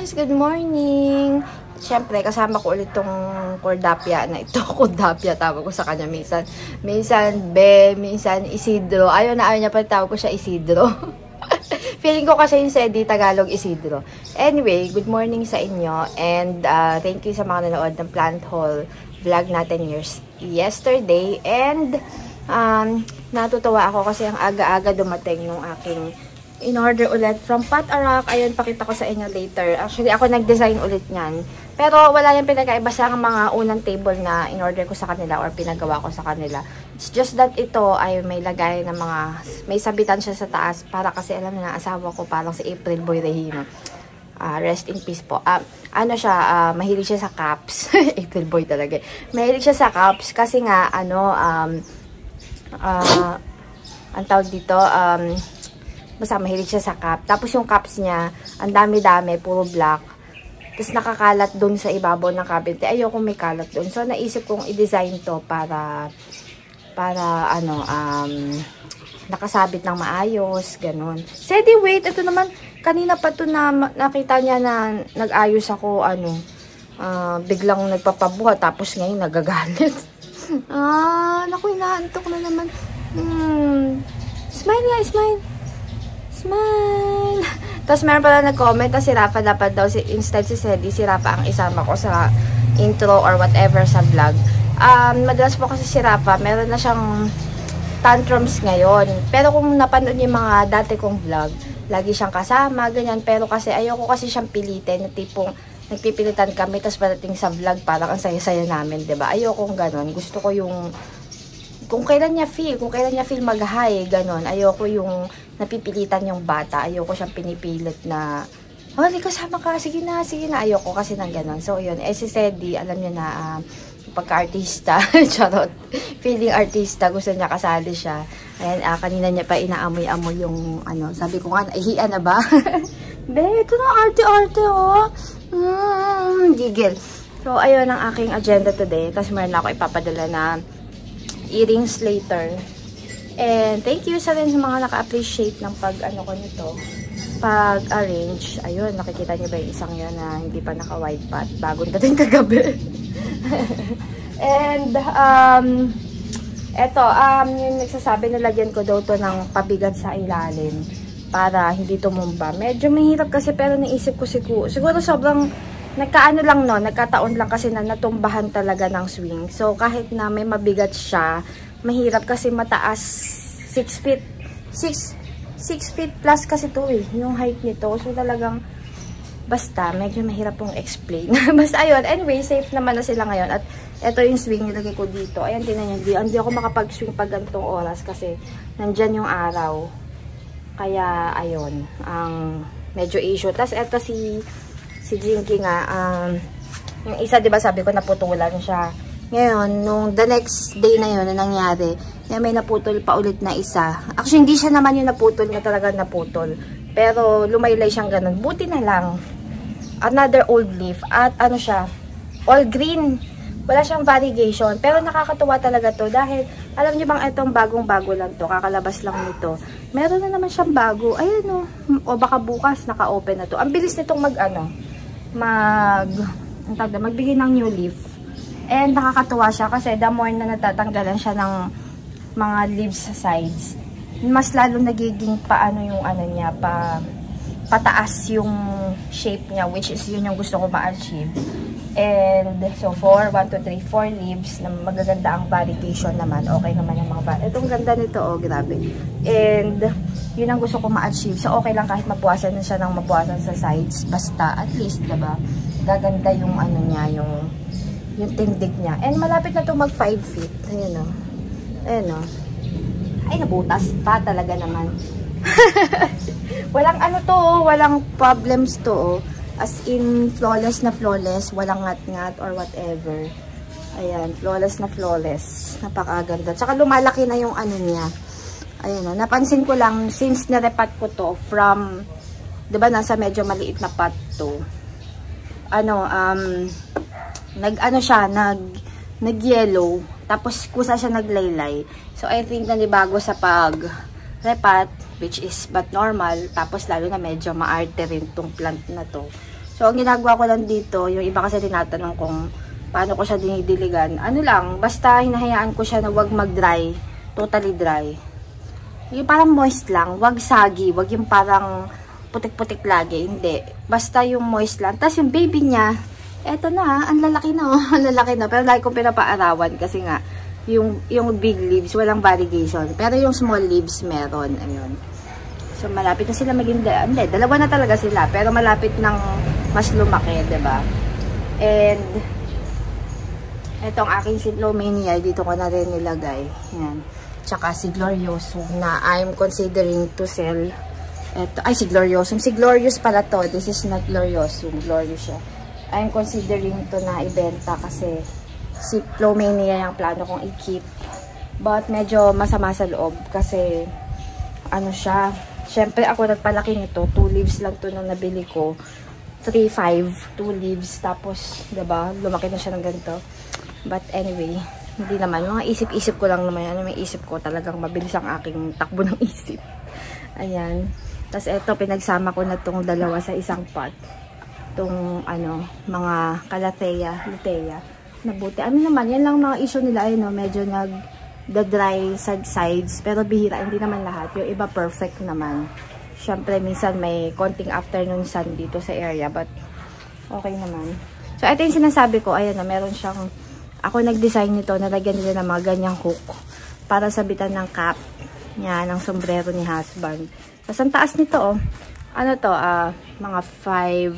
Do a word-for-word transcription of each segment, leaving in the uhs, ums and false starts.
guys! Good morning! Siyempre, kasama ko ulit tong Cordapia na ito. Cordapia, tawag ko sa kanya. Minsan, minsan Be, minsan Isidro. Ayaw na ayaw niya pa tawag ko siya Isidro. Feeling ko kasi yung Sedi, Tagalog, Isidro. Anyway, good morning sa inyo. And uh, thank you sa mga nanood ng plant haul vlog natin years yesterday. And um, natutuwa ako kasi ang aga-aga dumating yung aking in-order ulit from Pat Arak. Ayun, pakita ko sa inyo later. Actually, ako nag-design ulit niyan. Pero wala yung pinagkaiba sa mga unang table na in-order ko sa kanila or pinagawa ko sa kanila. It's just that ito ay may lagay ng mga, may sabitan siya sa taas para kasi alam na asawa ko parang si April Boy Regino. Uh, rest in peace po. Uh, ano siya, uh, mahilig siya sa caps. April Boy talaga. Mahilig siya sa caps kasi nga, ano, um, uh, ang tawag dito, um, basta mahilig siya sa cap. Tapos yung caps niya, ang dami-dami, puro black. Tapos nakakalat dun sa ibabaw ng cabinet. Ayoko may kalat dun. So, naisip kong i-design to para, para, ano, um, nakasabit ng maayos, ganun. Sedi, wait, ito naman, kanina pa to na nakita niya na nag-ayos ako, ano, uh, biglang nagpapabuha, tapos ngayon nagagalit. ah, naku, inaantok na naman. Hmm. Smile nga, smile. Smile! Tapos meron pala nag-comment na si Rafa dapat daw, si, instead si Sedi, si Rafa ang isama ko sa intro or whatever sa vlog. Um, madalas po kasi si Rafa, meron na siyang tantrums ngayon. Pero kung napanood niyo yung mga dati kong vlog, lagi siyang kasama, ganyan. Pero kasi ayoko kasi siyang pilitin, na tipong nagpipilitan kami, tapos padating sa vlog, parang ang saya-saya namin, diba? Ayoko ganon. Gusto ko yung kung kailan niya feel, kung kailan niya feel mag-high, ganon. Ayoko yung napipilitan yung bata. Ayoko siyang pinipilit na, oh, di kasama ka, sige na, sige na. Ayoko kasi ng ganon. So, yun. Eh, si Sedi, alam niya na, uh, pagka-artista, charot, feeling artista, gusto niya kasali siya. Ayan, uh, kanina niya pa inaamoy-amoy yung, ano, sabi ko nga, ihian na ba? Be, ito na, arte-arte, oh. Mm, gigil. So, ayun ang aking agenda today. Tapos, meron ako ipapadala na earrings later. And thank you sa rin sa mga naka-appreciate ng pag-ano ko nito. Pag-arrange. Ayun, nakikita niyo ba yung isang yun na hindi pa naka-white pot? Bagong dating kagabi. And, um, eto, um, yung nagsasabi na lagyan ko daw to ng pabigat sa ilalim para hindi tumumba. Medyo mahirap kasi pero naisip ko siguro, siguro sobrang nagkaano lang no, nagkataon lang kasi na natumbahan talaga ng swing. So, kahit na may mabigat siya, mahirap kasi mataas six feet. six feet plus kasi to eh, yung height nito. So, talagang, basta, medyo mahirap pong explain. Basta, ayun. Anyway, safe naman na sila ngayon. At, ito yung swing nilagay ko dito. Ayan, tinan nyo. Hindi, hindi ako makapag-swing pag ganitong oras kasi nandyan yung araw. Kaya, ayun. Ang medyo issue. Tapos, ito si si Jinky nga, um, yung isa, diba sabi ko, naputulan siya. Ngayon, nung the next day na yun, na nangyari, may naputol pa ulit na isa. Actually, hindi siya naman yung naputol, na talaga naputol. Pero, lumaylay siyang ganun. Buti na lang. Another old leaf. At ano siya, all green. Wala siyang variegation. Pero nakakatuwa talaga to dahil, alam niyo bang itong bagong-bago lang to, kakalabas lang nito. Meron na naman siyang bago. Ayun o. O baka bukas, naka-open na to. Ang bilis nitong mag-ano, mag ang tawag, magbigay ng new leaf. And nakakatuwa siya kasi the more na natatanggalan siya ng mga leaves sa sides, mas lalo nagiging paano yung ano niya, pa pataas yung shape niya, which is yun yung gusto ko ma-achieve. And so for one, two, three, four leaves na magaganda ang variegation naman. Okay naman yung mga variegation. Itong ganda nito, oh, grabe. And yun ang gusto ko ma-achieve. So, okay lang kahit mapuwasan na siya ng mapuwasan sa sides. Basta, at least, diba, gaganda yung ano niya, yung, yung tindig niya. And malapit na to mag five feet. Ayun, o. Ayun, o. Ay, nabutas pa talaga naman. Walang ano to, oh, walang problems to, oh. As in, flawless na flawless. Walang ngat-ngat or whatever. Ayan, flawless na flawless. Napakaganda. Tsaka lumalaki na yung ano niya. Ayun, o, napansin ko lang, since narepat ko to from, diba nasa medyo maliit na pot to, ano, um, nag, ano siya, nag, nag-yellow, tapos kusa siya naglaylay. So, I think nanibago sa pag-repat, which is but normal, tapos lalo na medyo maarte rin tong plant na to. So, ang ginagawa ko lang dito, yung iba kasi tinatanong kung paano ko siya dinidiligan. Ano lang, basta hinahayaan ko siya na wag mag-dry. Totally dry. Yung parang moist lang. Wag sagi. Wag yung parang putik-putik lagi. Hindi. Basta yung moist lang. Tapos yung baby niya, eto na, ang lalaki na. Oh. Ang lalaki na. Pero lagi ko pinapaarawan kasi nga, yung, yung big leaves, walang variegation. Pero yung small leaves, meron. Ayun. So, malapit na sila maging, hindi, dalawa na talaga sila. Pero malapit ng mas lumaki, diba? And, etong aking Cyclomania, dito ko na rin nilagay. Yan. Tsaka si Gloriosum na I'm considering to sell. Eto, ay, si Gloriosum. Si Glorious pala to. This is not Gloriosum. Glorious siya. I'm considering to na ibenta kasi si Cyclomania yung plano kong i-keep. But medyo masama sa loob kasi ano siya. Siyempre ako nagpalaki nito. Two leaves lang to nung nabili ko. three five. Two leaves. Tapos, diba? Lumaki na siya ng ganito. But anyway, hindi naman. Mga isip-isip ko lang naman. Ano may isip ko, talagang mabilis ang aking takbo ng isip. Ayan. Tapos eto, pinagsama ko na tong dalawa sa isang pot. Tong, ano, mga Calathea, Lutea. Nabuti. Ano naman, yan lang mga issue nila. Ay, no, medyo nag-dry side sides. Pero bihira, hindi naman lahat. Yung iba perfect naman. Siyempre, minsan may konting afternoon sun dito sa area. But, okay naman. So, ito yung sinasabi ko. Ayan na, meron siyang ako nag-design nito, nalagyan nila ng mga ganyang hook para sabitan ng cap niya, ng sombrero ni husband. Tapos ang taas nito, oh, ano to, uh, mga five,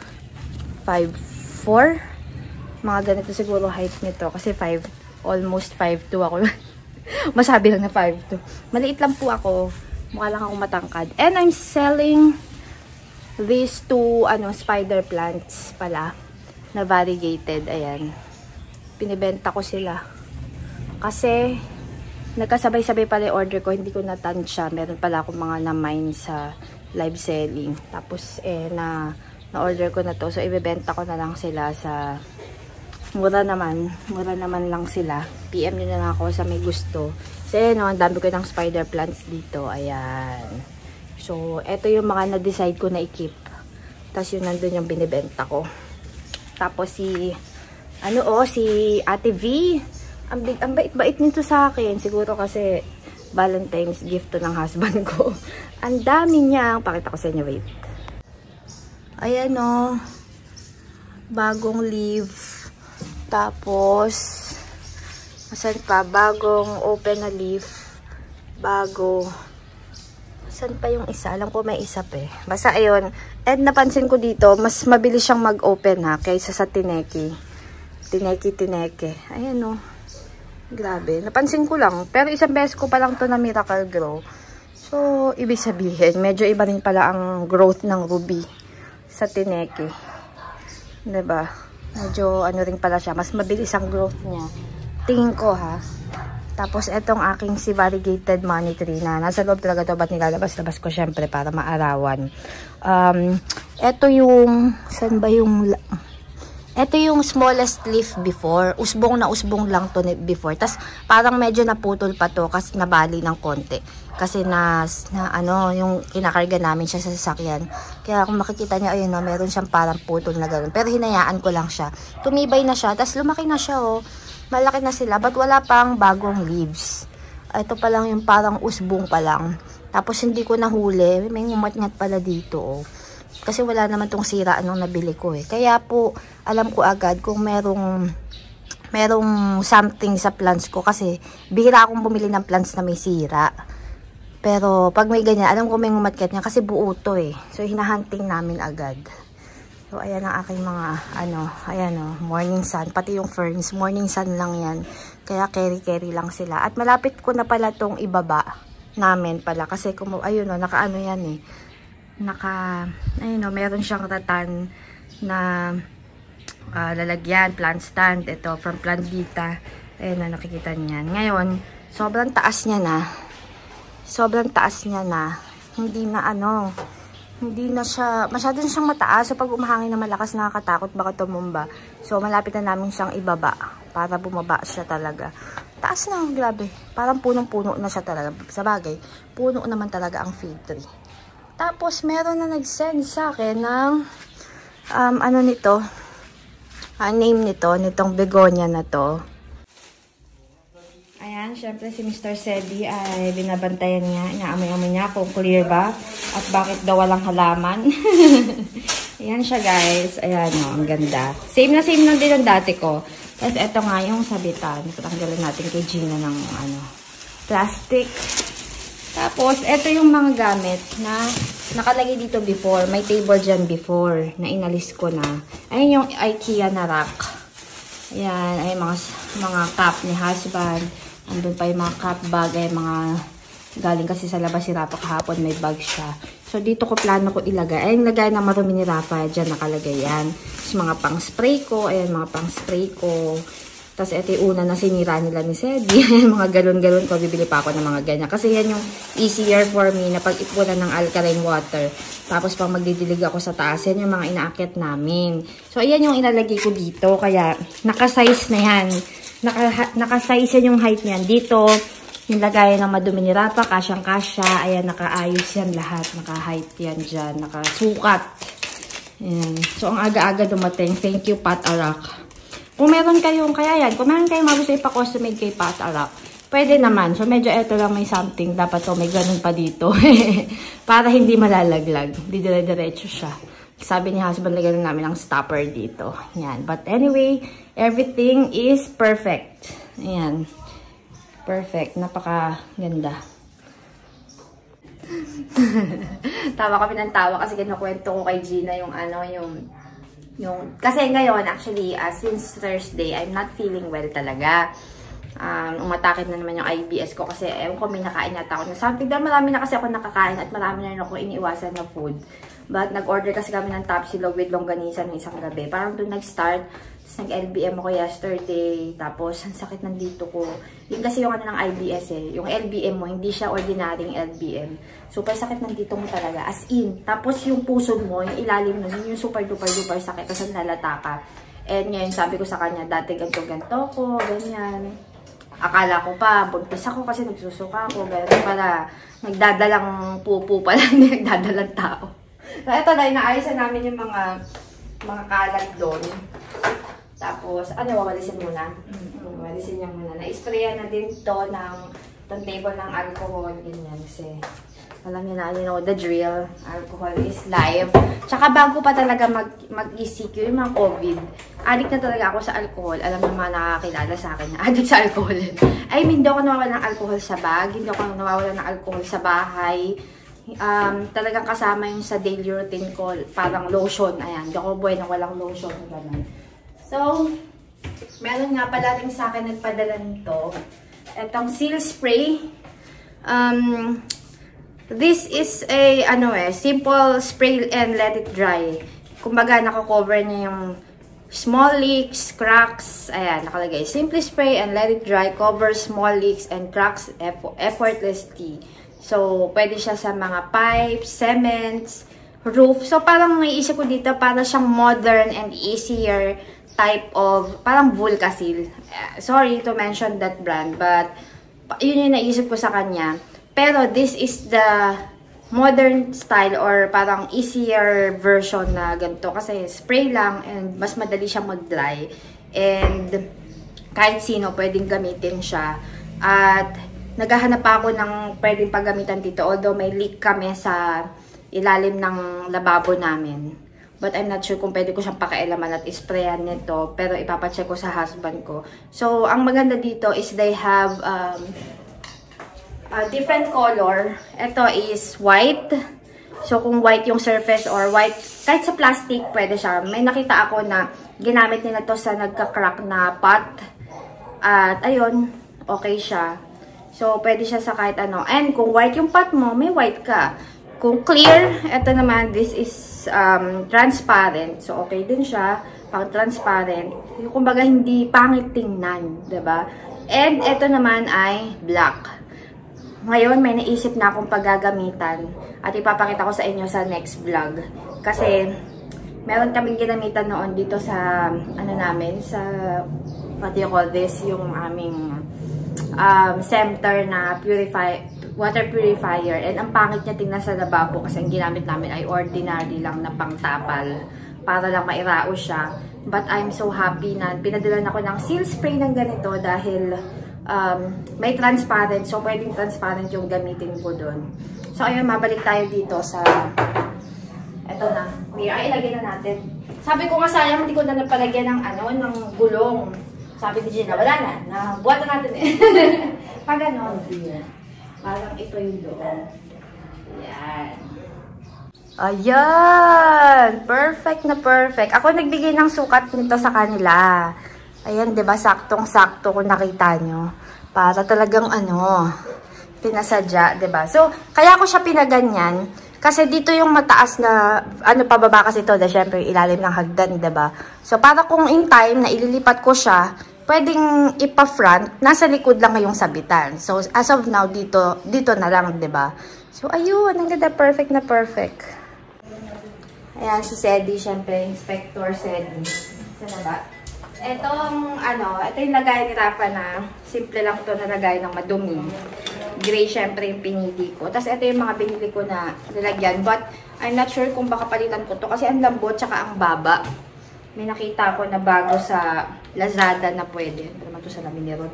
five, four, mga ganito siguro height nito, kasi five, almost five two ako. Masabi lang na five two. Maliit lang po ako, mukha lang akong matangkad. And I'm selling these two, ano, spider plants pala, na variegated, ayan. Pinibenta ko sila. Kasi, nagkasabay-sabay pala yung order ko. Hindi ko natansya. Meron pala akong mga na-mine sa live selling. Tapos, eh, na, na-order ko na to. So, ibibenta ko na lang sila sa mura naman. Mura naman lang sila. P M nyo na lang ako sa may gusto. Kasi, no, ang dami ko ng spider plants dito. Ayan. So, eto yung mga na-decide ko na i-keep. Tapos, yun nandun yung binibenta ko. Tapos, si ano oh, si Ate V. Ang, ang bait-bait nito sa akin. Siguro kasi Valentine's gift to ng husband ko. Ang dami niya. Pakita ko sa inyo, wait. Ayan oh. Bagong leaf. Tapos, asan pa? Bagong open na leaf. Bago. Asan pa yung isa? Alam ko may isa pa eh. Basta ayun. And napansin ko dito, mas mabilis siyang mag-open ha, kaysa sa Tineke. Tineke, tineke. Ayan o. Grabe. Napansin ko lang. Pero isang beses ko pa lang to na Miracle Grow. So, ibig sabihin, medyo iba rin pala ang growth ng ruby sa tineke. Diba? Medyo ano rin pala siya. Mas mabilis ang growth niya. Tingin ko ha. Tapos, etong aking si variegated money tree na nasa loob talaga to. Ba't nilalabas-labas ko syempre para maarawan. Um, eto yung, saan ba yung... Ito yung smallest leaf before. Usbong na usbong lang to before. Tapos parang medyo naputol pa to kasi nabali ng konti. Kasi na, na ano, yung kinakarga namin siya sa sasakyan. Kaya kung makikita niya, ayun no, meron siyang parang putol na gano'n. Pero hinayaan ko lang siya. Tumibay na siya. Tapos lumaki na siya oh. Malaki na sila. But wala pang bagong leaves. Ito pa lang yung parang usbong pa lang. Tapos hindi ko nahuli. May ngumat-ngat pala dito oh. Kasi wala naman tong sira anong nabili ko eh. Kaya po, alam ko agad kung merong merong something sa plants ko. Kasi, bihira akong bumili ng plants na may sira. Pero, pag may ganyan, alam ko may ngumatkat niya. Kasi buo to eh. So, hinahunting namin agad. So, ayan ang aking mga, ano, ayan o, morning sun. Pati yung ferns, morning sun lang yan. Kaya, carry-carry lang sila. At malapit ko na pala tong ibaba namin pala. Kasi, kung, ayun o, nakaano yan eh. Naka, ayun o, meron siyang ratan na uh, lalagyan, plant stand. Ito, from Plantita. Ayun o, nakikita niyan. Ngayon, sobrang taas niya na. Sobrang taas niya na. Hindi na ano, hindi na siya, masyado na siyang mataas. So, pag umahangin na malakas, nakakatakot, baka tumumba. So, malapit na namin siyang ibaba para bumaba siya talaga. Taas na, grabe. Parang punong-puno na siya talaga. Sa bagay, puno naman talaga ang fig tree. Tapos, meron na nag-send sa akin ng um, ano nito, ang name nito, nitong begonia na to. Ayan, syempre si Mister Sedi ay binabantayan niya, inaamoy-amoy niya kung clear ba at bakit daw walang halaman. Ayan siya guys, ayan o, ang ganda. Same na same lang din ang dati ko. Tapos ito nga yung sabitan, patanggalan natin kay Gina ng ano, plastic. Tapos, ito yung mga gamit na nakalagay dito before. May table dyan before na inalis ko na. Ayan yung IKEA na rack. Ayan, ay mga, mga cup ni husband. Andun pa yung mga cup bag. Ay mga galing kasi sa labas si Rafa kahapon. May bag siya. So, dito ko plano ko ilagay. Ay, yung lagay na marumi ni Rafa. Dyan nakalagay yan. Tapos, mga pang spray ko. Ayan, mga pang spray ko. Tapos, ito yung una na sinira nila ni Sedi. Mga galon-galon ko. Bibili pa ako ng mga ganyan. Kasi yan yung easier for me na pag-ipunan ng alkaline water. Tapos, pang magdidilig ako sa taas, yan yung mga inaakit namin. So, ayan yung ilalagay ko dito. Kaya, nakasize na yan. Naka, nakasize yan yung height niyan. Dito, yung lagayan ng madumi ni Rafa, kasyang-kasya. Ayan, nakaayos yan lahat. Naka-height yan dyan. Nakasukat. Ayan. So, ang aga-aga dumating. Thank you, Pat Arak. Kung meron kayong, kaya yan, kung meron kayong magusto ipa-custom-made kay Pat Arak, pwede naman. So, medyo eto lang may something. Dapat to may ganun pa dito. Para hindi malalaglag. Hindi dire-diretso siya. Sabi ni husband, lagyan namin ng stopper dito. Yan. But anyway, everything is perfect. Ayan. Perfect. Napaka-ganda. Tawa kami ng tawa kasi kinukwento ko kay Gina yung ano, yung Yung, kasi ngayon, actually, uh, since Thursday, I'm not feeling well talaga. Um, umatakit na naman yung I B S ko kasi, ewan ko, may nakain yata ako na something. Dahil marami na kasi ako nakakain at marami na rin ako iniiwasan na food. But, nag-order kasi kami ng tapsilog with longganisa ng isang gabi. Parang doon nag-start. Tapos, nag-L B M ako yesterday. Tapos, ang sakit ng dito ko. Yun kasi yung ano ng I B S eh. Yung L B M mo, hindi siya ordinaryong L B M. Super sakit ng dito mo talaga. As in. Tapos yung puso mo, yung ilalim mo, yung super duper duper sakit. Kasi nalata ka. And ngayon sabi ko sa kanya, dati ganto-ganto ko, ganyan. Akala ko pa, buntis ako kasi nagsusuka ako. Ganyan pala. Nagdadalang pupu pala. Hindi nagdadalang tao. So ito na, inaayos namin yung mga mga kalat doon. Tapos, ano, wawalisin muna. Mm-hmm. Wawalisin niya muna. Na-sprayan na din to ng turntable ng alcohol. Ganyan kasi. Alam niyo na, you know, the drill. Alcohol is live. Tsaka bago pa talaga mag-E C Q, yung mga COVID, addict na talaga ako sa alcohol. Alam niyo mga nakakilala sa akin na addict sa alcohol. I mean, hindi ako nawawala ng alcohol sa bag. Hindi ako nawawala ng alcohol sa bahay. Um, talagang kasama yung sa daily routine ko. Parang lotion. Ayan, hindi ako buhay na walang lotion. Ganun. So, meron nga pala rin sa akin nagpadala nito. Itong seal spray. Um... This is a, ano eh, simple spray and let it dry. Kumbaga, nakakover niya yung small leaks, cracks. Ayan, nakalagay. Simply spray and let it dry. Cover small leaks and cracks effortlessly. So, pwede siya sa mga pipes, cements, roof. So, parang naiisip ko dito, para siyang modern and easier type of, parang Vulcasil. Uh, sorry to mention that brand, but yun yung naisip ko sa kanya. Pero this is the modern style or parang easier version na ganito. Kasi spray lang and mas madali siyang mag-dry. And kahit sino pwedeng gamitin siya. At naghahanap pa ako ng pwedeng paggamitan dito. Although may leak kami sa ilalim ng lababo namin. But I'm not sure kung pwede ko siyang pakialaman at isprayan nito. Pero ipapacheck ko sa husband ko. So, ang maganda dito is they have um, Uh, different color. Ito is white. So, kung white yung surface or white, kahit sa plastic, pwede siya. May nakita ako na ginamit nila to sa nagka-crack na pot. At, ayun, okay siya. So, pwede siya sa kahit ano. And, kung white yung pot mo, may white ka. Kung clear, ito naman, this is um, transparent. So, okay din siya. Pang transparent. Yung, kumbaga, hindi pangit tingnan. Diba? And, ito naman ay black. Ngayon, may naisip na akong paggagamitan at ipapakita ko sa inyo sa next vlog. Kasi, meron kaming ginamitan noon dito sa, ano namin, sa, what do you call this, yung aming um, center na purify, water purifier. And ang pangit niya tingnan sa lababo kasi ang ginamit namin ay ordinary lang na pangtapal. para lang mairaos siya. But I'm so happy na pinadalan ako ng seal spray ng ganito dahil um, may transparent. So, pwedeng transparent yung gamitin ko dun. So, ayun, mabalik tayo dito sa... Eto na. Ay, ilagay na natin. Sabi ko nga sayang, hindi ko na napalagyan ng, ano, ng gulong. Sabi ni Gina, wala na. Nabuhat na natin eh. Pag ganon. Parang ito yung doon. Yan. Ayan! Perfect na perfect. Ako nagbigay ng sukat nito sa kanila. Ayan, di ba? Saktong-sakto kung nakita nyo. Para talagang ano, pinasadya, di ba? So, kaya ko siya pinaganyan. Kasi dito yung mataas na, ano, pababa kasi ito. Dahil syempre, ilalim ng hagdan, di ba? So, para kung in time na ililipat ko siya, pwedeng ipa-front, nasa likod lang ngayong sabitan. So, as of now, dito, dito na lang, di ba? So, ayun, ang ganda, perfect na perfect. Ayan, si Sedi, syempre, Inspector Sedi. Sana ba? Etong, ano, ito yung lagay ni Rafa na, simple lang ito na lagay ng madumi. Gray, syempre, yung pinili ko. Tapos, ito yung mga binili ko na nilagyan. But, I'm not sure kung baka palitan ko to kasi ang lambot, tsaka ang baba. May nakita ko na bago sa Lazada na pwede. Ito naman ito sa lamin ni Ron.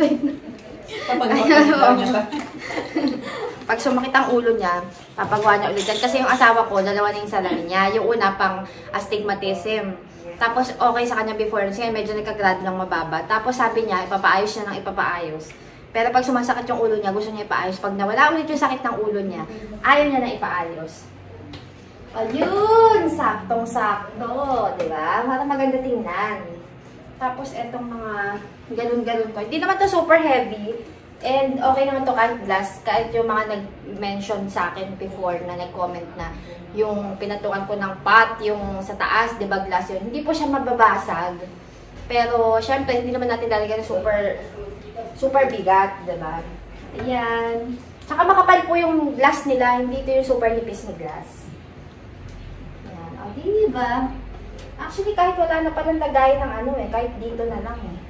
Pag sumakit ang ulo niya, papagawa niya ulit yan. Kasi yung asawa ko, dalawa na yung salamin niya. Yung una pang astigmatism. Tapos okay sa kanya before. Kasi medyo nagkagrad lang mababa. Tapos sabi niya, ipapaayos niya ng ipapaayos. Pero pag sumasakit yung ulo niya, gusto niya ipaayos. Pag nawala ulit yung sakit ng ulo niya, ayaw niya na ipaayos. Ayun! Saktong-sakto. Diba? Para maganda tingnan. Tapos etong mga galon-galon ko. Hindi naman to super heavy. And okay naman to kahit glass. Kahit yung mga nag-mention sa akin before na nag-comment na yung pinatukan ko ng pot, yung sa taas, di ba glass yun. Hindi po siya mababasag. Pero syempre, hindi naman natin lalagyan super, super bigat, di ba? Ayan. Tsaka makapal po yung glass nila. Hindi ito yung super nipis na glass. Ayan. O, di ba? Actually, kahit wala na palang lagay ng ano eh. Kahit dito na lang eh.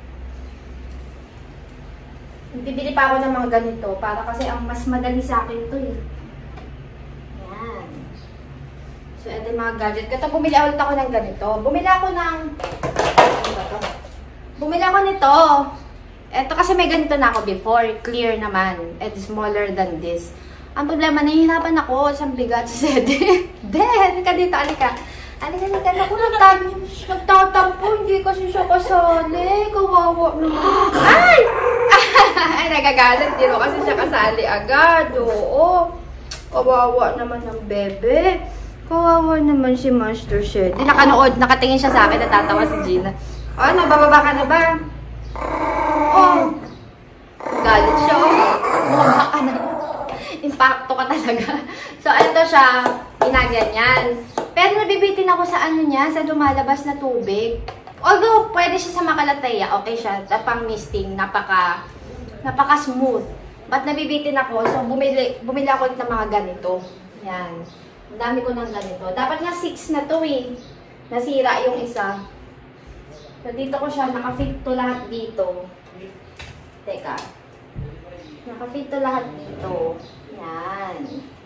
Bibili pa ako ng mga ganito para kasi ang mas madali sa akin ito eh. Yan. So, ito yung mga gadget. Kaya bumili ulit ako ng ganito. Bumili ako ng... Ano ba ito? Bumili ako nito. Ito kasi may ganito na ako before. Clear naman. It's smaller than this. Ang problema, nahihirapan ako. Isang bigat si Sede. Den! Ka dito, alika. Alika, alika. Naku, nagtatampo. Hindi kasi siya kasali. Kawawa naman. Ay! Ay, nagagalit. Dito kasi siya kasali agad. Oo. Kawawa naman ng bebe. Kawawa naman si Master Shed. Di nakanood. Nakatingin siya sa akin. Natatawa si Gina. O, ano? Bababa ka na ba? Oh. Galit siya. Oh. Bumaba ka na. Impacto ka talaga. So, ito siya. Ginaganyan. Pero nabibitin ako sa ano niya. Sa lumalabas na tubig. Although, pwede siya sa makalateya, okay siya. Pang misting, napaka, napaka smooth. But nabibitin ako, so bumili, bumili ako ng mga ganito. Yan. Ang dami ko ng ganito. Dapat nga six na to eh. Nasira yung isa. So dito ko siya, nakafit to lahat dito. Teka. Nakafit to lahat dito. Yan.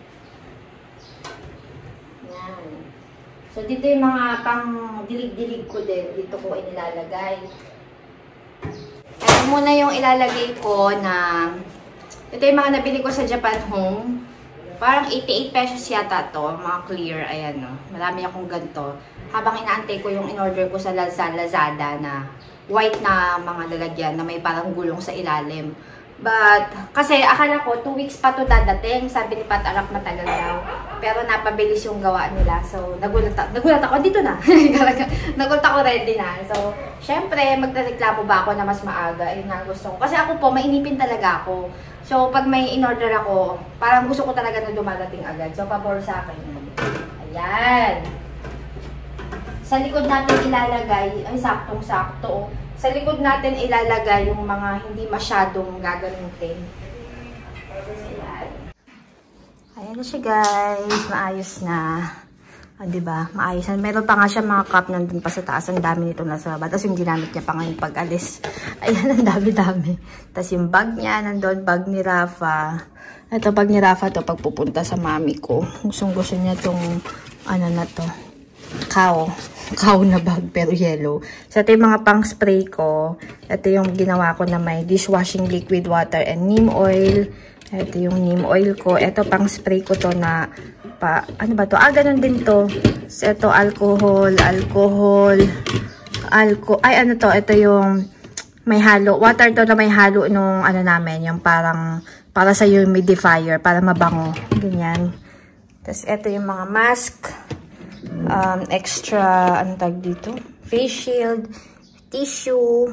Yan. So, dito yung mga pang dilig-dilig ko din. Dito ko inilalagay. Ito muna yung ilalagay ko na... Ito yung mga nabili ko sa Japan Home. Parang eighty-eight pesos yata to. Mga clear. Ayan, no. Marami akong ganito. Habang inaantay ko yung in-order ko sa Lazada na white na mga lalagyan na may parang gulong sa ilalim. But, kasi akala ko, two weeks pa to dadating. Sabi ni Pat Arak, matagal daw. Pero napabilis yung gawa nila. So, nagulat, nagulat ako. Dito na. Nagulat ako, ready na. So, syempre, magreklamo ba ako na mas maaga? Ayun nga gusto ko. Kasi ako po, mainipin talaga ako. So, pag may in-order ako, parang gusto ko talaga na dumadating agad. So, pabor sa akin. Ayan. Sa likod natin ilalagay, ay, saktong-sakto. Sa likod natin ilalagay yung mga hindi masyadong gagamitin. Ayan. Ayan na siya guys. Maayos na. Ah, diba? Maayos na. Meron pa nga siya mga cup nandun pa sa taas. Ang dami nito nasa baba. Tapos yung ginamit niya pa ngayon pag-alis. Ayan, ang dami-dami. Tapos yung bag niya, nandun, bag ni Rafa. Ito, bag ni Rafa to pagpupunta sa mami ko. Gustong gusto niya tong, ano na to, cow. cow na bag pero yellow. So, ito yung mga pang spray ko. Ito yung ginawa ko na may dishwashing liquid water and neem oil. Ito yung neem oil ko. Ito pang spray ko to na pa, ano ba to? Ah, ganun din to. So, ito alcohol, alcohol, alcohol. Ay, ano to? Ito yung may halo. Water to na may halo nung ano namin. Yung parang, para sa humidifier. Para mabango. Ganyan. Tapos, ito yung mga mask. Um, extra, ano tag dito? Face shield, tissue.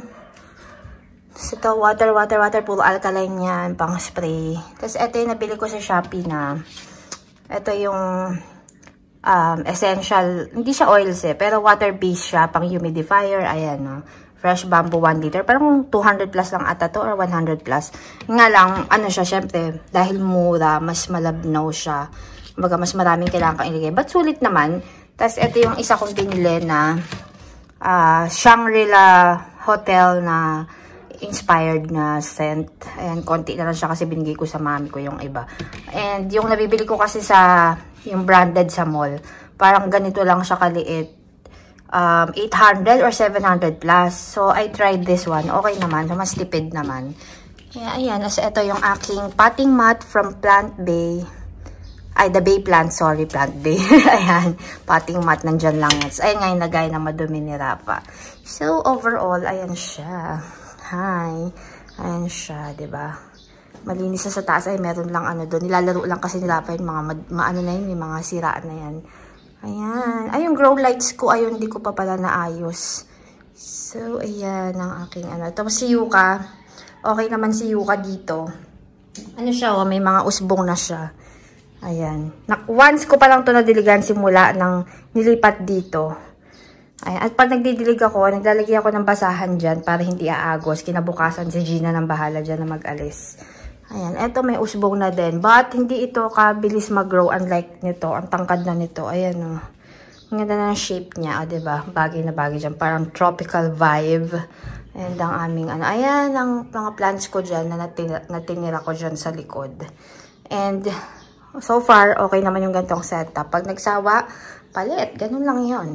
So, ito, water, water, water. Puro alkaline yan, pang spray. Tapos, ito yung nabili ko sa Shopee na, ito yung um, essential, hindi siya oils eh, pero water-based siya, pang humidifier. Ayan, no. Fresh bamboo one liter. Parang two hundred plus lang ata to, or one hundred plus. Nga lang, ano siya, syempre, dahil mura, mas malabnaw siya. Baga, mas maraming kailangan kang ilagay. But, sulit naman. Tapos, ito yung isa kong binili na uh, Shangri-La Hotel na inspired na scent. Ayan, konti na lang siya kasi binigay ko sa mami ko yung iba. And yung nabibili ko kasi sa, yung branded sa mall, parang ganito lang siya kaliit. Um, eight hundred or seven hundred plus. So, I tried this one. Okay naman. So, mas tipid naman. Kaya, ayan. So, ito yung aking potting mat from Plant Bay. Ay, the Bay Plant, sorry, Plant Bay. Ayan, potting mat, nandyan lang yan. So, ayan nga yung lagay na madumi ni Rafa. So, overall, ayan siya. Hi. Ayan siya, diba? Malinis na sa taas. Ay, meron lang ano doon. Nilalaro lang kasi ni Rafa yung mga, maano na yun, yung mga siraan na yan. Ayan. Ay, yung grow lights ko, ayun, hindi ko pa pala naayos. So, ayan ang aking ano. Tapos si Yuka, okay naman si Yuka dito. Ano siya, oh, may mga usbong na siya. Ayan. Once ko pa lang ito nadiligan simula ng nilipat dito. Ayan. At pag nagdidilig ako, naglalagay ako ng basahan dyan para hindi aagos. Kinabukasan si Gina ng bahala dyan na mag-alis. Ayan. Ito may usbong na din. But hindi ito kabilis mag-grow unlike nito. Ang tangkad na nito. Ayan o. Oh. Ang ganda na ng shape niya. O, diba? Bagay na bagay dyan. Parang tropical vibe. And ang aming ano. Ayan ang mga plants ko dyan na natinira, natinira ko dyan sa likod. And so far, okay naman yung gantong setup. Pag nagsawa, palit. Ganun lang yon.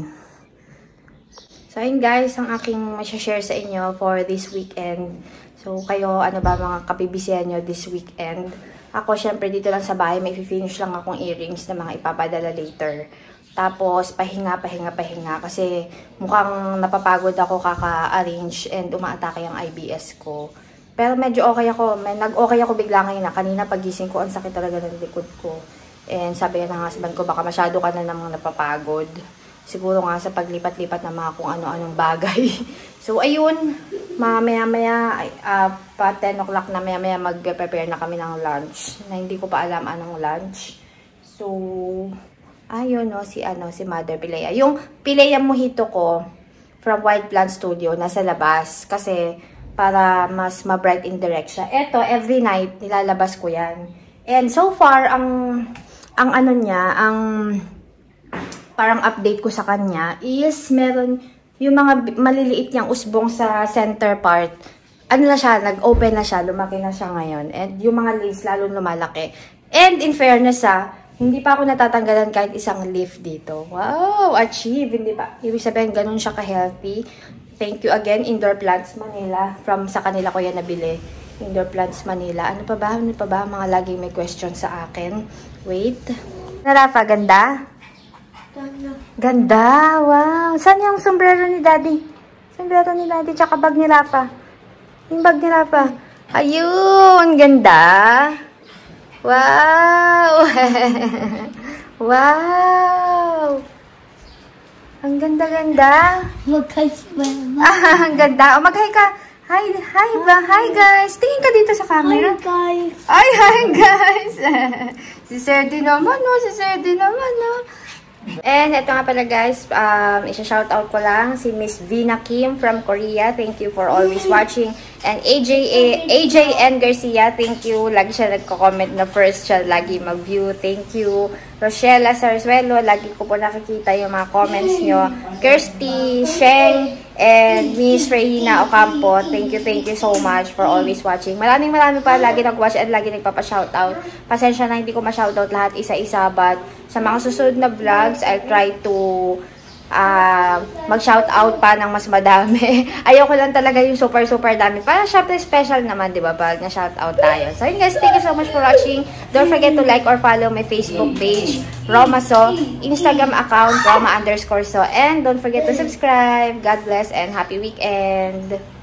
So, ayun guys, ang aking masya-share sa inyo for this weekend. So, kayo, ano ba mga kabibisihan nyo this weekend? Ako, syempre, dito lang sa bahay, may finish lang akong earrings na mga ipapadala later. Tapos, pahinga, pahinga, pahinga. Kasi mukhang napapagod ako kaka-arrange and umaatake yung I B S ko. Pero medyo okay ako. Nag-okay ako bigla ngayon na. Kanina pagising ko, ang sakit talaga ng likod ko. And sabi nga ng husband ko, baka masyado ka na namang napapagod. Siguro nga sa paglipat-lipat na mga kung ano-anong bagay. So, ayun. Mamaya-maya, uh, pa ten o'clock na maya-maya mag-prepare na kami ng lunch. Na hindi ko pa alam anong lunch. So, ayun no, si, ano, si Mother Pilea. Yung Pilea Mojito ko from Wild Plant Studio, nasa labas. Kasi, para mas ma-bright in direct siya. Ito, every night, nilalabas ko yan. And so far, ang, ang ano niya, ang parang update ko sa kanya is meron yung mga maliliit niyang usbong sa center part. Ano na siya, nag-open na siya, lumaki na siya ngayon. And yung mga leaves lalong lumalaki. And in fairness ha, hindi pa ako natatanggalan kahit isang leaf dito. Wow, achieve, hindi ba? Ibig sabihin, ganun siya ka-healthy. Thank you again, Indoor Plants Manila. From sa kanila ko yan nabili. Indoor Plants Manila. Ano pa ba? Ano pa ba? Mga laging may question sa akin. Wait. Narafa, ganda? Ganda. Ganda. Wow. Saan yung sombrero ni Daddy? Sombrero ni Daddy. Tsaka bag ni Rafa. Yung bag ni Rafa. Ayun. Ganda. Wow. Wow. Ang ganda-ganda. Mag-hi si Mama. Ah, ang ganda. O, mag-hi ka. Hi, hi ba? Hi, guys. Tingin ka dito sa camera. Hi, guys. Ay, hi, guys. Si Sir D naman, no? Si Sir D naman, no? And ito nga pala, guys. Um, isa-shoutout ko lang si Miss Vina Kim from Korea. Thank you for always watching. And A J A J N Garcia, thank you. Lagi siya nagko-comment na first siya lagi mag-view. Thank you. Rochella Sarzuelo, lagi ko po nakikita yung mga comments nyo. Kirsty, Sheng, and Miss Rehina Ocampo, thank you, thank you so much for always watching. Maraming maraming pa lagi nag-watch at lagi nagpapa-shoutout. Pasensya na hindi ko ma-shoutout lahat isa-isa, but sa mga susunod na vlogs, I'll try to uh, mag-shout out pa ng mas madami. Ayoko lang talaga yung super super dami. Para syempre special naman, di ba? Pag na-shout out tayo. So yun guys, thank you so much for watching. Don't forget to like or follow my Facebook page, Romaso, Instagram account, Roma underscore so, and don't forget to subscribe. God bless and happy weekend.